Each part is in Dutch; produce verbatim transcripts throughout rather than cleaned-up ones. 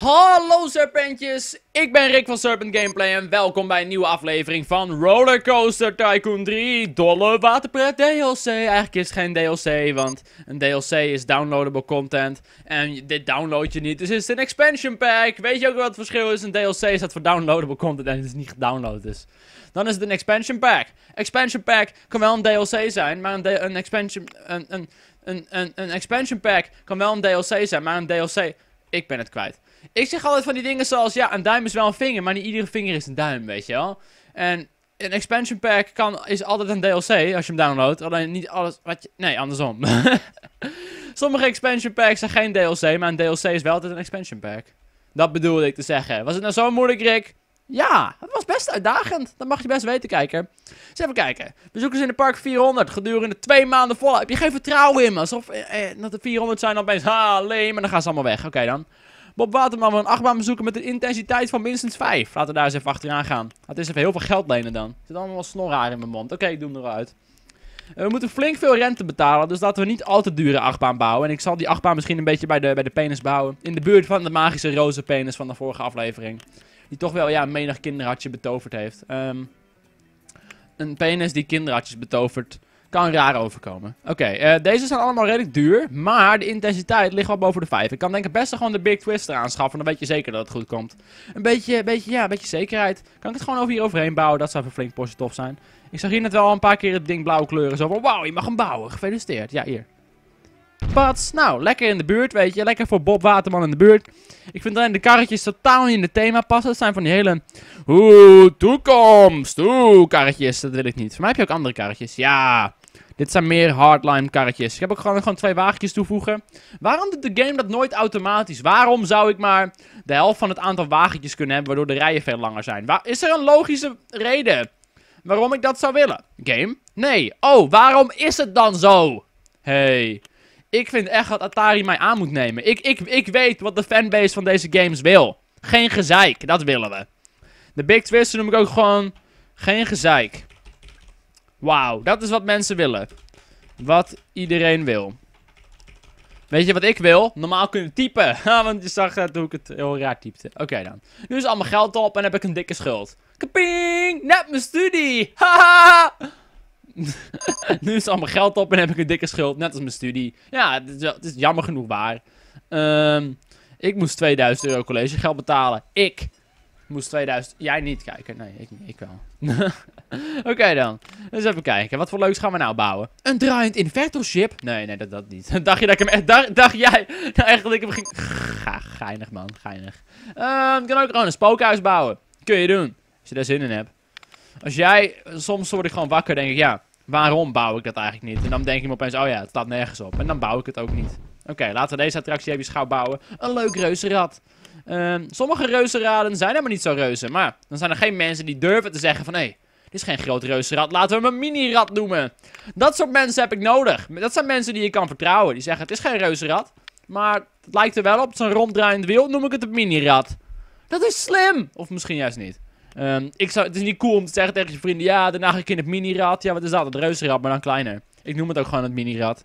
Hallo serpentjes, ik ben Rick van Serpent Gameplay en welkom bij een nieuwe aflevering van Rollercoaster Tycoon drie Dolle Waterpret D L C. Eigenlijk is het geen D L C, want een D L C is downloadable content en dit download je niet, dus het is een expansion pack. Weet je ook wat het verschil is? Een D L C staat voor downloadable content en het is niet gedownload, dus dan is het een expansion pack. Expansion pack kan wel een D L C zijn, maar een, een expansion een, een, een, een, een expansion pack kan wel een D L C zijn, maar een D L C... Ik ben het kwijt. Ik zeg altijd van die dingen zoals, ja, een duim is wel een vinger, maar niet iedere vinger is een duim, weet je wel. En een expansion pack kan, is altijd een D L C als je hem downloadt, alleen niet alles wat je... Nee, andersom. Sommige expansion packs zijn geen D L C, maar een D L C is wel altijd een expansion pack. Dat bedoelde ik te zeggen. Was het nou zo moeilijk, Rick? Ja, het was best uitdagend. Dat mag je best weten, kijker. Eens even kijken. Bezoekers in de park vierhonderd. Gedurende twee maanden vol. Heb je geen vertrouwen in me? Alsof eh, dat er vierhonderd zijn dan opeens. Ha, alleen, maar dan gaan ze allemaal weg. Oké okay, dan. Bob Waterman wil een achtbaan bezoeken met een intensiteit van minstens vijf. Laten we daar eens even achteraan gaan. Het is even heel veel geld lenen dan. Er zit allemaal wat snorhaar in mijn mond. Oké, okay, ik doe hem eruit. Uh, we moeten flink veel rente betalen. Dus laten we niet al te dure achtbaan bouwen. En ik zal die achtbaan misschien een beetje bij de, bij de penis bouwen. In de buurt van de magische roze penis van de vorige aflevering. Die toch wel, ja, een menig kinderhartje betoverd heeft. Um, een penis die kinderhartjes betovert kan raar overkomen. Oké, okay, uh, deze zijn allemaal redelijk duur. Maar de intensiteit ligt wel boven de vijf. Ik kan denk ik best gewoon de Big Twister aanschaffen. Dan weet je zeker dat het goed komt. Een beetje, beetje, ja, een beetje zekerheid. Kan ik het gewoon over hier overheen bouwen? Dat zou even flink portie tof zijn. Ik zag hier net wel een paar keer het ding blauw kleuren. Zo van, wauw, je mag hem bouwen. Gefeliciteerd. Ja, hier. Pats. Nou, lekker in de buurt, weet je. Lekker voor Bob Waterman in de buurt. Ik vind alleen de karretjes totaal niet in het thema passen. Dat zijn van die hele... Oeh, toekomst. Oeh, karretjes. Dat wil ik niet. Voor mij heb je ook andere karretjes. Ja. Dit zijn meer hardline karretjes. Ik heb ook gewoon, gewoon twee wagentjes toevoegen. Waarom doet de game dat nooit automatisch? Waarom zou ik maar de helft van het aantal wagentjes kunnen hebben, waardoor de rijen veel langer zijn? Waar... Is er een logische reden waarom ik dat zou willen? Game? Nee. Oh, waarom is het dan zo? Hey. Ik vind echt dat Atari mij aan moet nemen. Ik, ik, ik weet wat de fanbase van deze games wil. Geen gezeik, dat willen we. De Big Twister noem ik ook gewoon geen gezeik. Wauw, dat is wat mensen willen. Wat iedereen wil. Weet je wat ik wil? Normaal kunnen typen. Want je zag dat hoe ik het heel raar typte. Oké okay, dan. Nu is allemaal geld op en heb ik een dikke schuld. Kaping! Net mijn studie! Haha! Nu is allemaal geld op en heb ik een dikke schuld, net als mijn studie. Ja, het is, het is jammer genoeg waar. Um, ik moest tweeduizend euro collegegeld betalen. Ik moest tweeduizend... Jij niet kijken. Nee, ik, ik wel. Oké okay, dan. Dus even kijken. Wat voor leuks gaan we nou bouwen? Een draaiend invertorship? Nee, nee, dat, dat niet. Dacht je dat ik hem echt... Dacht, dacht jij nou echt dat ik hem ging... Ga, geinig man, geinig. Um, ik kan ook gewoon een spookhuis bouwen. Kun je doen. Als je daar zin in hebt. Als jij... Soms word ik gewoon wakker denk ik, ja... Waarom bouw ik dat eigenlijk niet? En dan denk ik me opeens, oh ja, het staat nergens op. En dan bouw ik het ook niet. Oké, okay, laten we deze attractie even schouw bouwen. Een leuk reuzenrad. Um, sommige reuzenraden zijn helemaal niet zo reuzen. Maar dan zijn er geen mensen die durven te zeggen van... Hé, hey, dit is geen groot reuzenrad, laten we hem een mini-rad noemen. Dat soort mensen heb ik nodig. Dat zijn mensen die je kan vertrouwen. Die zeggen, het is geen reuzenrad. Maar het lijkt er wel op. Zo'n ronddraaiend wiel noem ik het een mini-rad. Dat is slim. Of misschien juist niet. Um, ik zou, het is niet cool om te zeggen tegen je vrienden... Ja, daarna ga ik in het mini-rad. Ja, wat is dat? Het reuzenrad, maar dan kleiner. Ik noem het ook gewoon het mini-rad.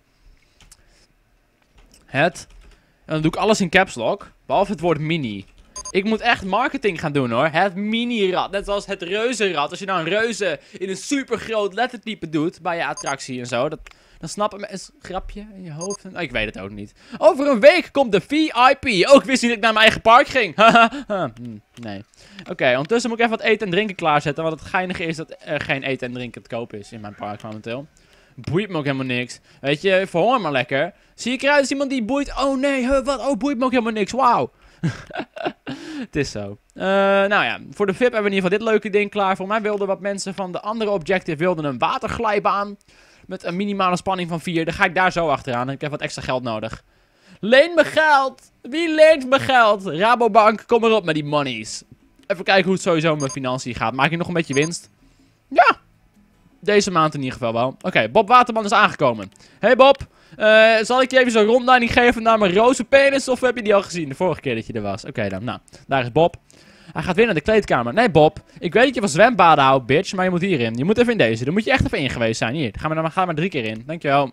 Het. En dan doe ik alles in caps lock. Behalve het woord mini. Ik moet echt marketing gaan doen hoor. Het mini-rad. Net zoals het reuzenrad. Als je nou een reuze in een super groot lettertype doet... Bij je attractie en zo. Dat, dan snappen mensen... Grapje in je hoofd? Oh, ik weet het ook niet. Over een week komt de V I P. Ook wist niet dat ik naar mijn eigen park ging. hm, nee. Oké, okay, ondertussen moet ik even wat eten en drinken klaarzetten. Want het geinige is dat er geen eten en drinken te koop is in mijn park momenteel. Boeit me ook helemaal niks. Weet je, verhonger maar lekker. Zie ik eruit als iemand die boeit? Oh nee, huh, wat? Oh, boeit me ook helemaal niks. Wauw. Het is zo. Uh, nou ja, voor de V I P hebben we in ieder geval dit leuke ding klaar. Voor mij wilden wat mensen van de andere objective wilden een waterglijbaan. Met een minimale spanning van vier. Dan ga ik daar zo achteraan. En ik heb wat extra geld nodig. Leen me geld. Wie leent me geld? Rabobank, kom erop met die monies. Even kijken hoe het sowieso met mijn financiën gaat. Maak ik nog een beetje winst? Ja. Deze maand in ieder geval wel. Oké, okay, Bob Waterman is aangekomen. Hey Bob. Uh, zal ik je even zo'n rondleiding geven naar mijn roze penis? Of heb je die al gezien? De vorige keer dat je er was. Oké okay, dan. Nou, daar is Bob. Hij gaat weer naar de kleedkamer. Nee Bob. Ik weet dat je van zwembaden houdt, bitch. Maar je moet hierin. Je moet even in deze. Daar moet je echt even in geweest zijn. Hier. Gaan we er maar, maar drie keer in. Dankjewel.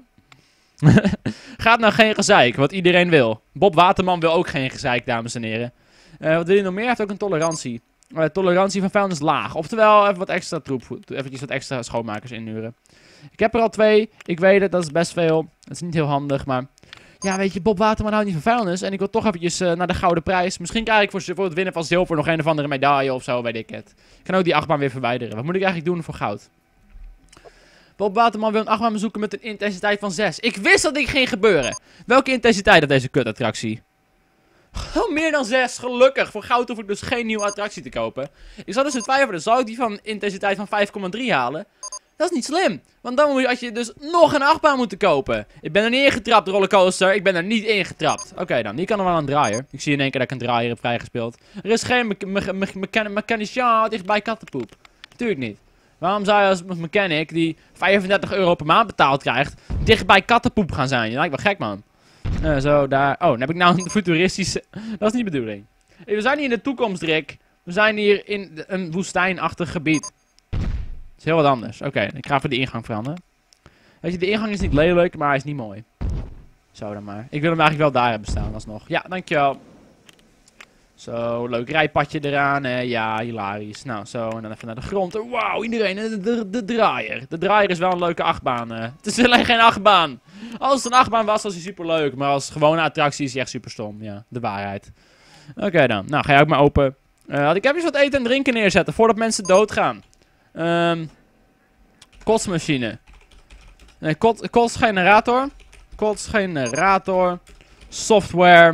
Gaat nou geen gezeik. Wat iedereen wil. Bob Waterman wil ook geen gezeik, dames en heren. Uh, wat wil je nog meer? Hij heeft ook een tolerantie. Uh, tolerantie van vijanden is laag. Oftewel, even wat extra troep. Eventjes wat extra schoonmakers inhuren. Ik heb er al twee. Ik weet het, dat is best veel. Dat is niet heel handig, maar... Ja, weet je, Bob Waterman houdt niet van vuilnis. En ik wil toch eventjes uh, naar de gouden prijs. Misschien krijg ik voor, voor het winnen van zilver nog een of andere medaille of zo, weet ik het. Ik kan ook die achtbaan weer verwijderen. Wat moet ik eigenlijk doen voor goud? Bob Waterman wil een achtbaan bezoeken met een intensiteit van zes. Ik wist dat dit ging gebeuren. Welke intensiteit had deze kutattractie? Gewoon meer dan zes, gelukkig. Voor goud hoef ik dus geen nieuwe attractie te kopen. Ik zat dus te twijfelen, zou ik die van intensiteit van vijf komma drie halen? Dat is niet slim. Want dan moet je, als je dus nog een achtbaan moeten kopen. Ik ben er niet ingetrapt, rollercoaster. Ik ben er niet ingetrapt. Oké okay, dan, hier kan er wel een draaier. Ik zie in één keer dat ik een draaier heb vrijgespeeld. Er is geen me me me me mechanicien dichtbij kattenpoep. Tuurlijk niet. Waarom zou je als mechanic die vijfendertig euro per maand betaald krijgt, dichtbij kattenpoep gaan zijn? Je lijkt wel gek, man. Uh, zo, daar. Oh, dan heb ik nou een futuristische... Dat is niet de bedoeling. Hey, we zijn hier in de toekomst, Rick. We zijn hier in een woestijnachtig gebied. Dat is heel wat anders. Oké, okay, ik ga even de ingang veranderen. Weet je, de ingang is niet lelijk, maar hij is niet mooi. Zo dan maar. Ik wil hem eigenlijk wel daar hebben staan alsnog. Ja, dankjewel. Zo, leuk rijpadje eraan. Eh, ja, hilarisch. Nou, zo. En dan even naar de grond. Wauw, iedereen. De, de, de draaier. De draaier is wel een leuke achtbaan. Eh. Het is alleen geen achtbaan. Als het een achtbaan was, was hij super leuk. Maar als gewone attractie is hij echt super stom. Ja, de waarheid. Oké okay, dan. Nou, ga jij ook maar open. Uh, had ik even wat eten en drinken neerzetten voordat mensen doodgaan. Um, kotsmachine. Nee, kot, kotsgenerator. Kotsgenerator. Software.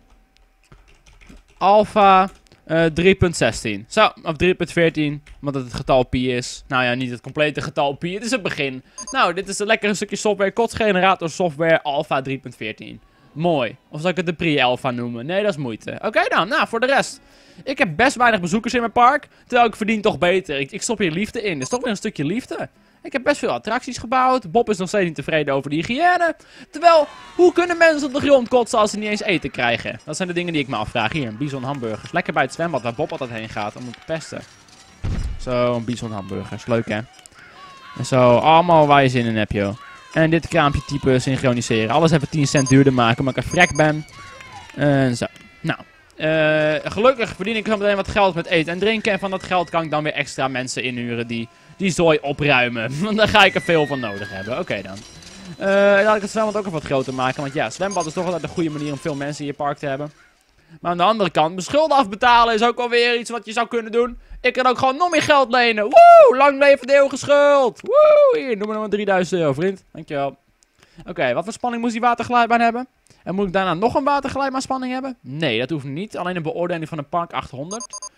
Alpha uh, drie punt zestien. Zo, of drie punt veertien. Omdat het het getal pi is. Nou ja, niet het complete getal pi. Het is het begin. Nou, dit is een lekker stukje software. Kotsgenerator software Alpha drie punt veertien. Mooi. Of zal ik het de pre-alpha noemen? Nee, dat is moeite. Oké okay, dan. Nou, voor de rest. Ik heb best weinig bezoekers in mijn park. Terwijl ik verdien toch beter. Ik, ik stop hier liefde in. Dus toch weer een stukje liefde. Ik heb best veel attracties gebouwd. Bob is nog steeds niet tevreden over de hygiëne. Terwijl, hoe kunnen mensen op de grond kotsen als ze niet eens eten krijgen? Dat zijn de dingen die ik me afvraag. Hier, een bison hamburgers. Lekker bij het zwembad waar Bob altijd heen gaat om hem te pesten. Zo, een bison hamburgers. Leuk hè? En zo, allemaal waar je zin in hebt joh. En dit kraampje type synchroniseren. Alles even tien cent duurder maken omdat ik een frek ben. En zo. Nou. Uh, gelukkig verdien ik zo meteen wat geld met eten en drinken. En van dat geld kan ik dan weer extra mensen inhuren die die zooi opruimen. Want daar ga ik er veel van nodig hebben. Oké okay, dan. Uh, laat ik het zwembad ook even wat groter maken. Want ja, zwembad is toch altijd een goede manier om veel mensen in je park te hebben. Maar aan de andere kant, mijn schulden afbetalen is ook alweer iets wat je zou kunnen doen. Ik kan ook gewoon nog meer geld lenen. Woe! Lang leven de eeuwige schuld. Woe! Hier, noem maar nog drieduizend euro, vriend. Dankjewel. Oké, okay, wat voor spanning moest die waterglijbaan hebben? En moet ik daarna nog een waterglijbaanspanning hebben? Nee, dat hoeft niet. Alleen een beoordeling van een park achthonderd.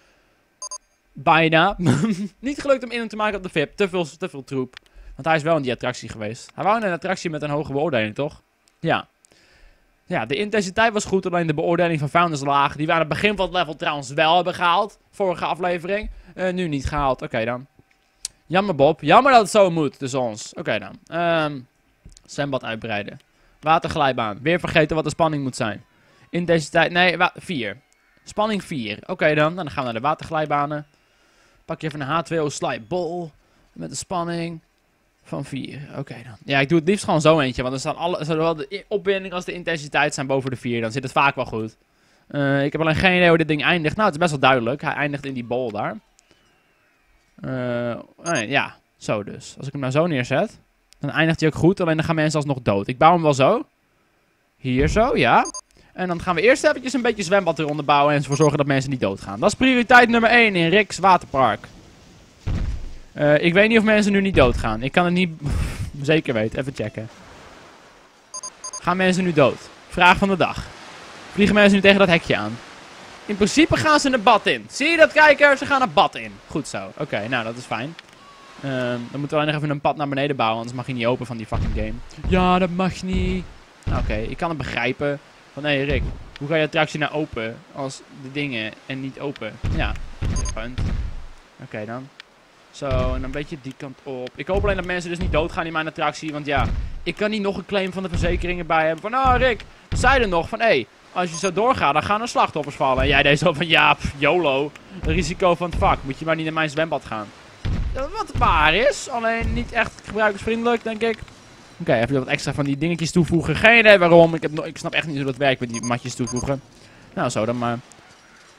Bijna. Niet gelukt om in hem te maken op de V I P. Te veel, te veel troep. Want hij is wel in die attractie geweest. Hij wou in een attractie met een hoge beoordeling, toch? Ja. Ja, de intensiteit was goed. Alleen de beoordeling van Founders laag. Die we aan het begin van het level trouwens wel hebben gehaald. Vorige aflevering. Uh, nu niet gehaald. Oké okay, dan. Jammer Bob. Jammer dat het zo moet tussen ons. Oké okay, dan. Um, zwembad uitbreiden. Waterglijbaan. Weer vergeten wat de spanning moet zijn. Intensiteit. Nee, vier. Spanning vier. Oké okay, dan. Dan gaan we naar de waterglijbanen. Pak je even een H twee O slide ball. Met een spanning van vier. Oké okay, dan. Ja, ik doe het liefst gewoon zo eentje. Want er staan alle, zowel de opwinding als de intensiteit zijn boven de vier. Dan zit het vaak wel goed. Uh, ik heb alleen geen idee hoe dit ding eindigt. Nou, het is best wel duidelijk. Hij eindigt in die ball daar. Uh, nee, ja, zo dus. Als ik hem nou zo neerzet, dan eindigt hij ook goed. Alleen dan gaan mensen alsnog dood. Ik bouw hem wel zo. Hier zo, ja. En dan gaan we eerst eventjes een beetje zwembad eronder bouwen en ervoor zorgen dat mensen niet doodgaan. Dat is prioriteit nummer één in Rick's Waterpark. Uh, ik weet niet of mensen nu niet doodgaan. Ik kan het niet zeker weten. Even checken. Gaan mensen nu dood? Vraag van de dag. Vliegen mensen nu tegen dat hekje aan? In principe gaan ze een bad in. Zie je dat, kijker? Ze gaan een bad in. Goed zo. Oké, okay, nou dat is fijn. Uh, dan moeten we alleen nog even een pad naar beneden bouwen. Anders mag je niet open van die fucking game. Ja, dat mag niet. Oké, okay, ik kan het begrijpen. Van hé hey Rick, hoe ga je attractie nou open als de dingen en niet open? Ja, punt. Oké okay, dan. Zo, en dan een beetje die kant op. Ik hoop alleen dat mensen dus niet doodgaan in mijn attractie. Want ja, ik kan niet nog een claim van de verzekeringen bij hebben. Van, oh Rick, zei er nog van, hé, hey, als je zo doorgaat, dan gaan er slachtoffers vallen. En jij deed zo van, ja, pff, YOLO. Risico van het vak, moet je maar niet naar mijn zwembad gaan. Wat waar is, alleen niet echt gebruikersvriendelijk, denk ik. Oké, okay, even wat extra van die dingetjes toevoegen. Geen idee waarom. Ik, heb no ik snap echt niet hoe dat werkt met die matjes toevoegen. Nou, zo dan maar.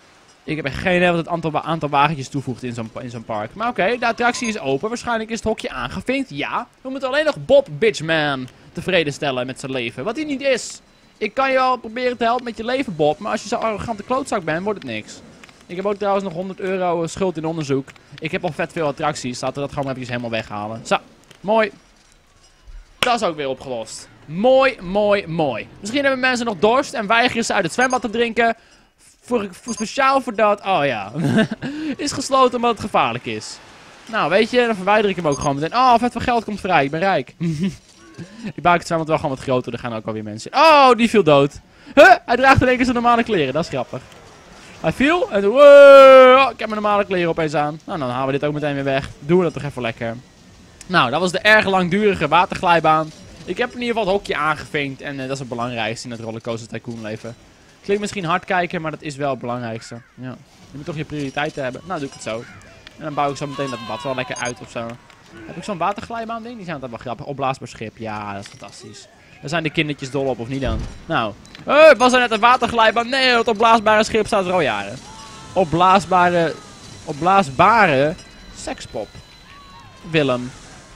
Ik heb echt geen idee wat het aantal, aantal wagentjes toevoegt in zo'n in zo'n park. Maar oké, okay, de attractie is open. Waarschijnlijk is het hokje aangevinkt. Ja. We moeten alleen nog Bob Bitchman tevreden stellen met zijn leven. Wat hij niet is. Ik kan je wel proberen te helpen met je leven, Bob. Maar als je zo'n arrogante klootzak bent, wordt het niks. Ik heb ook trouwens nog honderd euro schuld in onderzoek. Ik heb al vet veel attracties. Laten we dat gewoon maar even helemaal weghalen. Zo. Mooi. Dat is ook weer opgelost. Mooi, mooi, mooi. Misschien hebben mensen nog dorst en weigeren ze uit het zwembad te drinken. Voor, voor speciaal voor dat. Oh ja. Is gesloten omdat het gevaarlijk is. Nou, weet je, dan verwijder ik hem ook gewoon meteen. Oh, vet veel geld komt vrij. Ik ben rijk. Ik maak het zwembad wel gewoon wat groter. Er gaan ook alweer mensen. Oh, die viel dood. Huh? Hij draagt in één keer zijn normale kleren. Dat is grappig. Hij viel en toen. Wow, ik heb mijn normale kleren opeens aan. Nou, dan halen we dit ook meteen weer weg. Doen we dat toch even lekker. Nou, dat was de erg langdurige waterglijbaan. Ik heb in ieder geval het hokje aangevinkt. En uh, dat is het belangrijkste in het Rollercoaster Tycoon leven. Klinkt misschien hard kijken, maar dat is wel het belangrijkste. Ja. Je moet toch je prioriteiten hebben. Nou, doe ik het zo. En dan bouw ik zo meteen dat bad wel lekker uit of zo. Heb ik zo'n waterglijbaan ding? Die zijn altijd wel grappig. Opblaasbaar schip. Ja, dat is fantastisch. Daar zijn de kindertjes dol op, of niet dan? Nou. Oh, was er net een waterglijbaan? Nee, het opblaasbare schip staat er al jaren. Opblaasbare... Opblaasbare... Sekspop. Willem.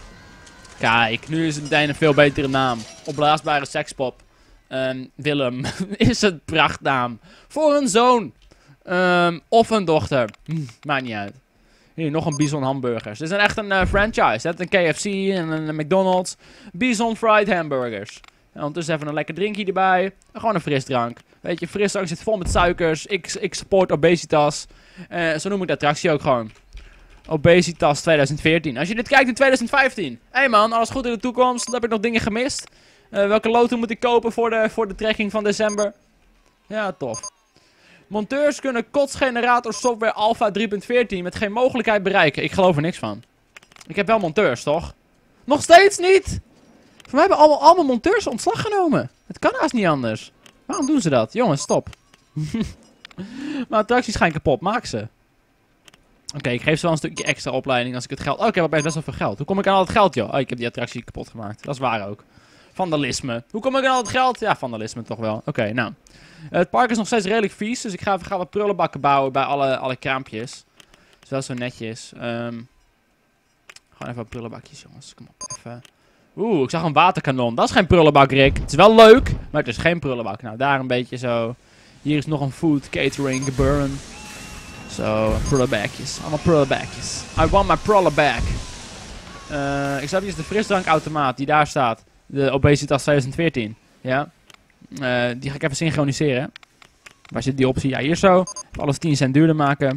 Kijk, nu is het meteen een veel betere naam. Opblaasbare sekspop. Um, Willem is een prachtnaam. Voor een zoon. Um, of een dochter. Hm, maakt niet uit. Hier, nog een Bison hamburgers. Dit is echt een uh, franchise. Net een K F C en een McDonald's. Bison fried hamburgers. En ondertussen even een lekker drinkje erbij. En gewoon een frisdrank. Weet je, frisdrank zit vol met suikers. Ik, ik support obesitas. Uh, zo noem ik de attractie ook gewoon. Obesitas twintig veertien. Als je dit kijkt in twintig vijftien. Hé hey man, alles goed in de toekomst. Dan heb ik nog dingen gemist. Uh, welke loten moet ik kopen voor de, voor de trekking van december? Ja, tof. Monteurs kunnen kotsgenerator software alpha drie punt veertien met geen mogelijkheid bereiken. Ik geloof er niks van. Ik heb wel monteurs, toch? Nog steeds niet? Voor mij hebben allemaal, allemaal monteurs ontslag genomen. Het kan haast niet anders. Waarom doen ze dat? Jongens, stop. Maar attracties gaan kapot. Maak ze. Oké, okay, ik geef ze wel een stukje extra opleiding als ik het geld... Oh, ik heb opeens best wel veel geld. Hoe kom ik aan al het geld, joh? Oh, ik heb die attractie kapot gemaakt. Dat is waar ook. Vandalisme. Hoe kom ik aan al het geld? Ja, vandalisme toch wel. Oké, okay, nou. Uh, het park is nog steeds redelijk vies. Dus ik ga, ga wat prullenbakken bouwen bij alle, alle kraampjes. Dat is wel zo netjes. Um, gewoon even wat prullenbakjes, jongens. Kom op, even. Oeh, ik zag een waterkanon. Dat is geen prullenbak, Rick. Het is wel leuk, maar het is geen prullenbak. Nou, daar een beetje zo. Hier is nog een food catering gebeurten. Zo, prullenbakjes. Allemaal prullenbakjes. I want my prullenbak. Uh, ik zag hier is de frisdrankautomaat die daar staat. De Obesitas twintig veertien. Ja. Uh, die ga ik even synchroniseren. Waar zit die optie? Ja, hier zo. Alles tien cent duurder maken.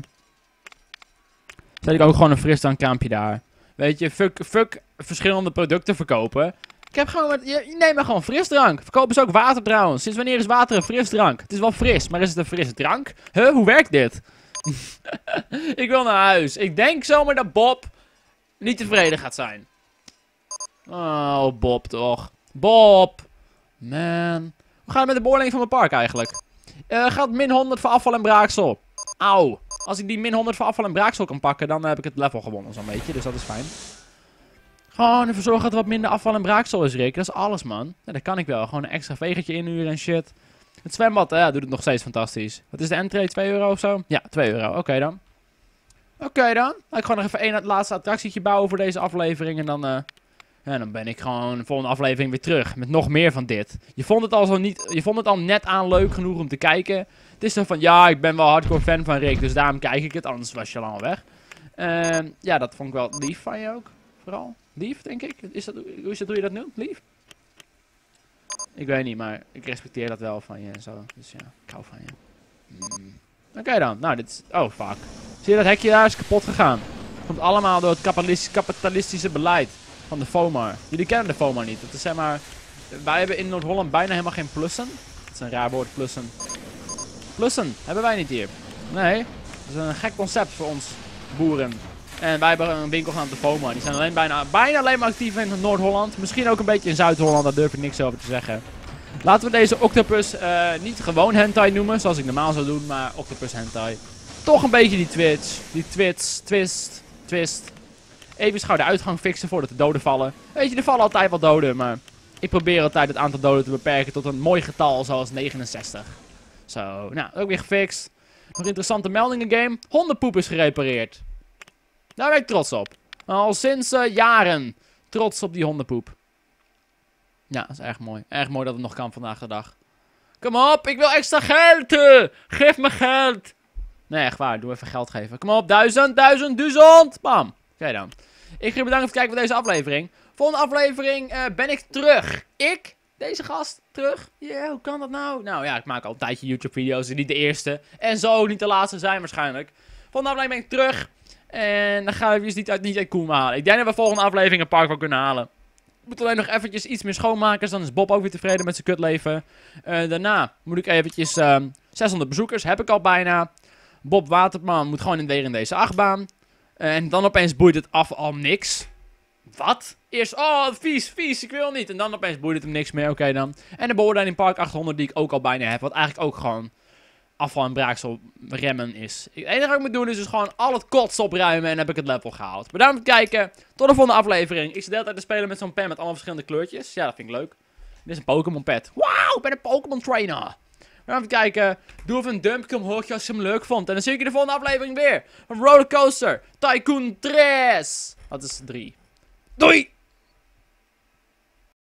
Zet ik ook gewoon een frisdrankraampje daar. Weet je, fuck, fuck verschillende producten verkopen. Ik heb gewoon, wat, je, je neemt maar gewoon frisdrank. Verkopen ze ook water trouwens. Sinds wanneer is water een frisdrank? Het is wel fris, maar is het een frisdrank? Huh, hoe werkt dit? Ik wil naar huis. Ik denk zomaar dat Bob niet tevreden gaat zijn. Oh, Bob toch. Bob. Man. Hoe gaat het met de beoordeling van mijn park eigenlijk? Uh, gaat min honderd voor afval en braaksel. Auw. Als ik die min honderd voor afval en braaksel kan pakken, dan heb ik het level gewonnen zo'n beetje. Dus dat is fijn. Gewoon ervoor zorgen dat er wat minder afval en braaksel is, Rick. Dat is alles, man. Ja, dat kan ik wel. Gewoon een extra vegertje inhuren en shit. Het zwembad, ja, doet het nog steeds fantastisch. Wat is de entree? twee euro of zo? Ja, twee euro. Oké okay, dan. Oké okay, dan. Laat ik gewoon nog even één laatste attractietje bouwen voor deze aflevering. En dan, uh, ja, dan ben ik gewoon de volgende aflevering weer terug. Met nog meer van dit. Je vond het al zo niet... Je vond het al net aan leuk genoeg om te kijken. Het is zo van, ja, ik ben wel hardcore fan van Rick. Dus daarom kijk ik het. Anders was je al weg. Uh, ja, dat vond ik wel lief van je ook. Vooral. Lief, denk ik. Is dat, hoe is dat, doe je dat nu? Lief? Ik weet niet, maar ik respecteer dat wel van je en zo. Dus ja, ik hou van je. Mm. Oké okay dan. Nou, dit is... Oh, fuck. Zie je dat hekje daar? Is kapot gegaan. Komt allemaal door het kapitalistisch, kapitalistische beleid van de FOMAR. Jullie kennen de FOMAR niet. Dat is zeg maar... Wij hebben in Noord-Holland bijna helemaal geen plussen. Dat is een raar woord, plussen. Plussen hebben wij niet hier. Nee. Dat is een gek concept voor ons boeren. En wij hebben een winkel genaamd de FOMAR. Die zijn alleen bijna, bijna alleen maar actief in Noord-Holland. Misschien ook een beetje in Zuid-Holland. Daar durf ik niks over te zeggen. Laten we deze octopus uh, niet gewoon hentai noemen. Zoals ik normaal zou doen. Maar octopus hentai. Toch een beetje die twitch. Die twits. Twist. Twist. Even gauw de uitgang fixen voordat de doden vallen. Weet je, er vallen altijd wel doden. Maar ik probeer altijd het aantal doden te beperken tot een mooi getal. Zoals negenenzestig. Zo. Nou, ook weer gefixt. Nog interessante meldingen, game. Hondenpoep is gerepareerd. Daar ben ik trots op. Al sinds uh, jaren trots op die hondenpoep. Ja, dat is erg mooi. Erg mooi dat het nog kan vandaag de dag. Kom op, ik wil extra geld. Geef me geld. Nee, echt waar. Doe even geld geven. Kom op, duizend, duizend, duizend. Bam. Oké dan. Ik ga je bedanken voor het kijken voor deze aflevering. Volgende aflevering uh, ben ik terug. Ik, deze gast, terug. Ja, yeah, hoe kan dat nou? Nou ja, ik maak al een tijdje YouTube video's. Niet de eerste. En zo ook niet de laatste zijn waarschijnlijk. Volgende aflevering ben ik terug. En dan gaan we dus niet uit, niet uit Koen halen. Ik denk dat we volgende aflevering een park wel kunnen halen. Ik moet alleen nog eventjes iets meer schoonmaken. Dus dan is Bob ook weer tevreden met zijn kutleven. Uh, daarna moet ik eventjes uh, zeshonderd bezoekers. Heb ik al bijna. Bob Waterman moet gewoon weer in deze achtbaan. Uh, en dan opeens boeit het af al niks. Wat? Eerst, oh vies, vies, ik wil niet. En dan opeens boeit het hem niks meer. Oké okay dan. En de beoordeling Park achthonderd die ik ook al bijna heb. Wat eigenlijk ook gewoon afval en braaksel remmen is. Het enige wat ik moet doen is dus gewoon al het kots opruimen en dan heb ik het level gehaald. Bedankt voor het kijken. Tot de volgende aflevering. Ik zit de hele tijd te spelen met zo'n pen met allemaal verschillende kleurtjes. Ja, dat vind ik leuk. Dit is een Pokémon pet. Wauw, ik ben een Pokémon trainer. Bedankt voor het kijken. Doe even een duimpje omhoog als je hem leuk vond. En dan zie ik je de volgende aflevering weer. Van Rollercoaster Tycoon drie. Dat is drie. Doei!